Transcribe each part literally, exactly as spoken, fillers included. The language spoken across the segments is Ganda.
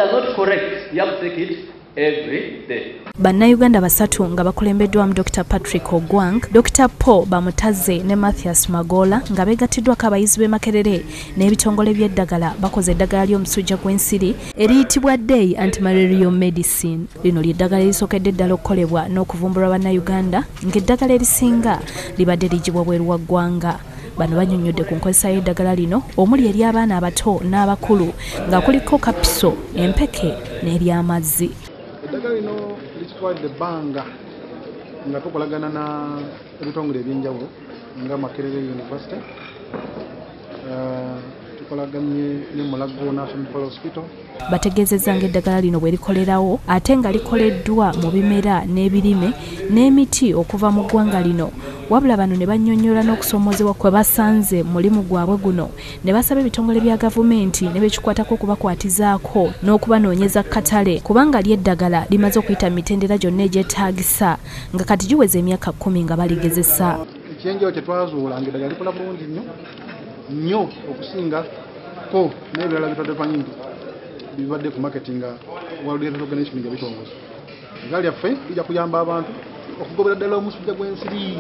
are not correct. You have to take it every day. Bannayuganda basatu nga bakulembeddwamu Doctor Patrick Ogwang, Doctor Paul Bamutaze ne Mathias Magola nga beegatiddwako abayizi b'e Makerere n'ebitongole by'eddagala bakoze eddagala ly'omusujja gw'ensiri eriyitibwa Day Anti-Malarial Medicine. Lino ly'eddagala erisookedde eddala okukolebwa n'okuvumbulwa bannayuganda ng'eddagala erisinga libadde ligibwa bweru wa ggwanga. Bano banyonyodde ku nkozesa y'eddagala lino omuli eri abaana abato n'abakulu nga kuliko kapiso, empeke n'ery'amazzi. Eddagala lino litwalidde ebbanga nga tukolagana na ebitongole ebyenjawulo nga Makerere University, uh, tukolaganye ne Mulago National Hospital. Bategeezezza ng'eddagala lino bwe likolerawo ate nga likoleddwa mu bimera n'ebirime n'emiti okuva mu ggwanga lino. Wabula bano ne bannyonnyola n'okusoomozebwa kwe basanze mulimu gwabwe guno ne basaba ebitongole bya gavumenti ne bekikwatako okubakwatizaako n'okubanoonyeza katale kubanga ly'eddagala limaze okuyita mu mitendera gyonna egyetaagisa nga kati giweza emyaka kkumi nga baligezesa. Ekyenjawulo kye twazuula ng'eddagala likola bulungi nnyo nnyo okusinga ko n'ebirala bitwadde tumanyi nti bibadde ku marketing nga World Health Organization nga bitongoza. Eddagala lyaffe lijja kuyamba abantu okugobera ddala omusujja gw'ensiri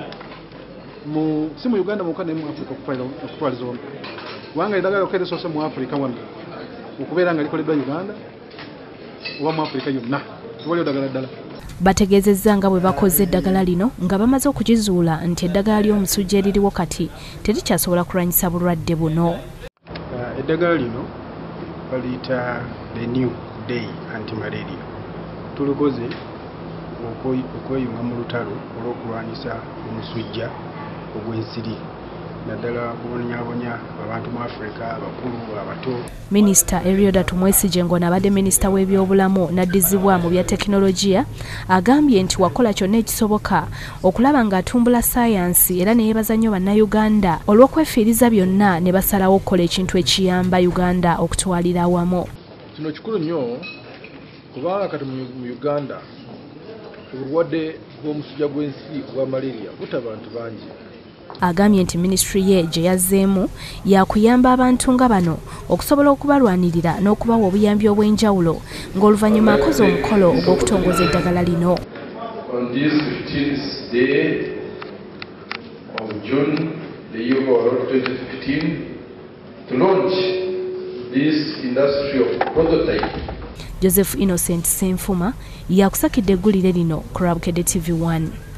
mu si mu Uganda mwokka ne mu Africa okutwaliza wamu. Kubanga eddagala lyokka erisoose mu Africa wano okubeera nga likoleddwa Uganda oba mu Africa yonna tewaliyo ddagala ddala. Bategeezezza nga bwe bakoze eddagala lino nga bamaze okugizuula nti eddagala ly'omusujja eririwo kati terikyasobola kulwanyisa bulwadde buno. Eddagala lino baliyita the new day anti-malaria. Tulukoze okweyunga mu lutalo olw'okulwanyisa omusujja ogw'ensiri naddala kubonyabonya abantu mu Africa abakulu abato. Minisita Erioda tumwesije ng'ono abadde minisita w'ebyobulamu n'addizibwa mu bya tekinologiya agambye nti wakola kyonna ekisoboka okulaba ng'atumbula sayansi era ne yeebaza nnyo bannayuganda olw'okwefiiriza byonna ne basalawo okukola ekintu ekiyamba Uganda okutwalira awamu. Kino kikulu nnyo kubanga kati mu Uganda obulwadde bw'omusujja gw'ensiri obwa malaria butta abantu bangi. Agambye nti ministry ye gye yazzeemu yakuyamba abantu nga bano okusobola okubalwanirira n'okubawa obuyambi obw'enjawulo ng'oluvannyuma akoze omukolo ogw'okutongoza eddagala lino. On this fifteenth day of June, the year of twenty fifteen, to launch this industry of prototype. Joseph Innocent Senfuma yakusakidde eggulire lino ku Bukedde T V one.